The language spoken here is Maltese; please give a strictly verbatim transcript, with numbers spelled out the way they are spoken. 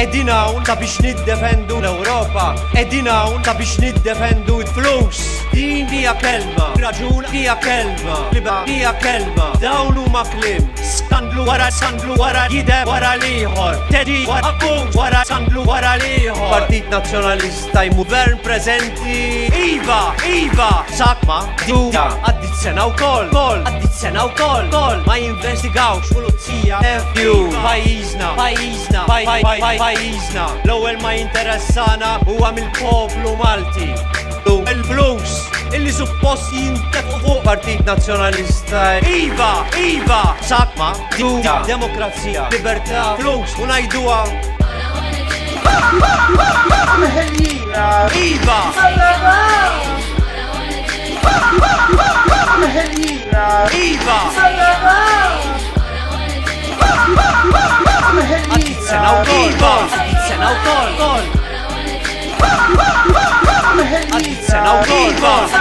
Edin hawn ta' biex niddefendu l-Ewropa, edin hawn ta' biex niddefendu l-flus. Din hija kelma, raġun hija kelma, liba hija kelma, dawn huma kliem. Skandlu wara skandlu wara jideb wara l-ieħor, tedi wara akkuż wara skandlu wara l-ieħor. Partit Nazzjonalista jmu gvern preżenti. Iva, iva, sakma, Duda, għaddit sena wkoll, koll, għaddit sena wkoll, koll, ma jinvestigawx pulizija. F U, pajjiżna, pajjiżna, pajjiżna, l-ewwel ma jinteressana huwa mill-poplu Malti. Il-flus illi suppost jintefqu fuq Partit Nazzjonalista. Iva, iva, sakma, Duda, demokrazija, libertà, flus, u ngħiduha. Meħellina! Iva! Meħellina! Iva! Meħellina! Sena wkoll, koll, sena wkoll, koll. Sena wkoll, koll.